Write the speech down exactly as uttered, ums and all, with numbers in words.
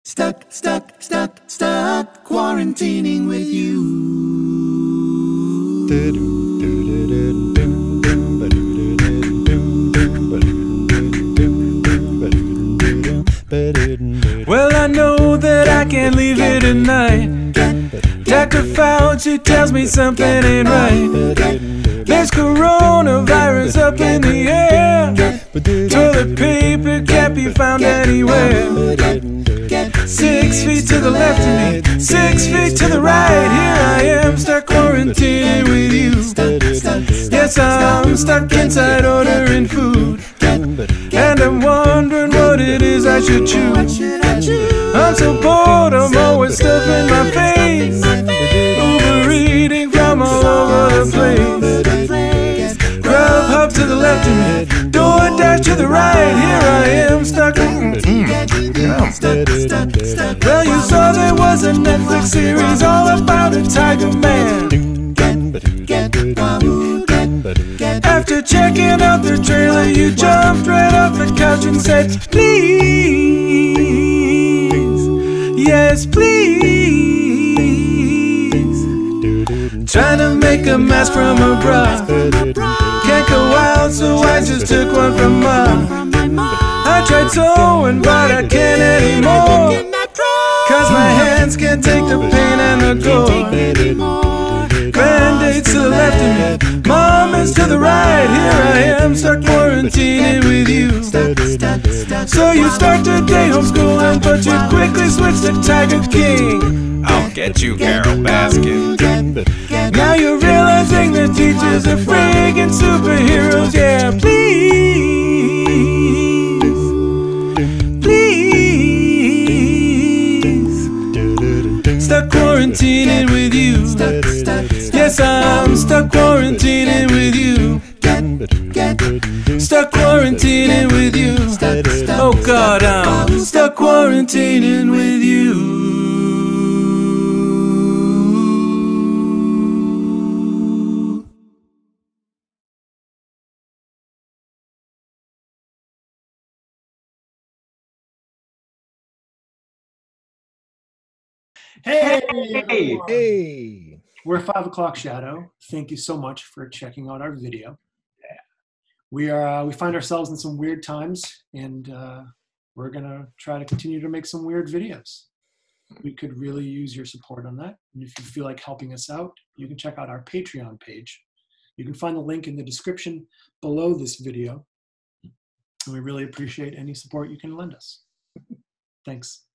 Stuck, stuck, stuck, stuck, quarantining with you. Well, I know that I can't leave here tonight. Doctor Fauci tells me something ain't right. There's coronavirus up in the air. Toilet paper can't be found anywhere. Six feet to the left of me, six feet to the right. Here I am, stuck quarantining with you. Yes, I'm stuck inside ordering food, and I'm wondering what it is I should choose. I'm so bored, I'm always stuffing my face. Uber eating from all over the place. Grubhub to the left of me, DoorDash to the right. Here I am, stuck. Well, you saw there was a Netflix series all about a tiger man. After checking out the trailer, you jumped right off the couch and said, please, yes, please. Trying to make a mask from a bra. Can't go out, so I just took one from mom. I tried sewing, but I can't anymore, cause my hands can't take the pain and the gore. Band-aids to the left of me, mom is to the right. Here I am, stuck quarantining with you. So you start today homeschooling, but you quickly switch to Tiger King. I'll get you, Carol Baskin. Now you're realizing the teachers are friggin' superheroes. Yeah, please, please. Stuck quarantining with you. Yes, I'm stuck quarantining with you. Stuck quarantining with you. Oh God, I'm stuck quarantining with you. Hey! Hey! Hey! We're Five O'Clock Shadow. Thank you so much for checking out our video. We are uh, we find ourselves in some weird times, and uh, we're gonna try to continue to make some weird videos. We could really use your support on that. And if you feel like helping us out, you can check out our Patreon page. You can find the link in the description below this video. And we really appreciate any support you can lend us. Thanks.